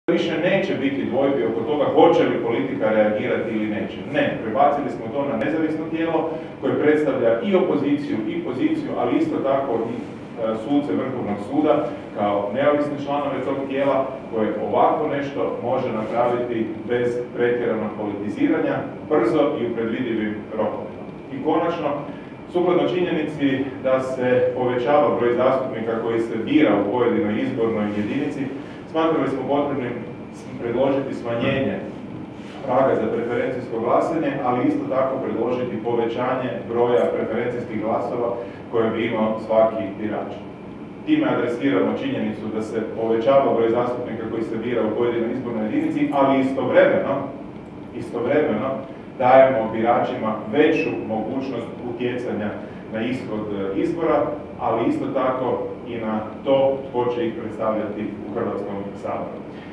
Više neće biti dvojbi oko toga hoće li politika reagirati ili neće. Ne, prebacili smo to na nezavisno tijelo koje predstavlja i opoziciju i poziciju, ali isto tako i suce Vrhovnog suda kao neovisne članove tog tijela koje ovako nešto može napraviti bez pretjeranog politiziranja, brzo i u predvidivim rokovima. I konačno, sukladno činjenici da se povećava broj zastupnika koji se bira u pojedinoj izbornoj jedinici, smatrali smo potrebnim predložiti smanjenje praga za preferencijsko glasanje, ali isto tako predložiti povećanje broja preferencijskih glasova koje bi imao svaki birač. Time adresiramo činjenicu da se povećava broj zastupnika koji se bira u pojedinoj izbornoj jedinici, ali istovremeno dajemo biračima veću mogućnost utjecanja na ishod izbora, ali isto tako i na to tko će ih predstavljati u Hrvatskom saboru.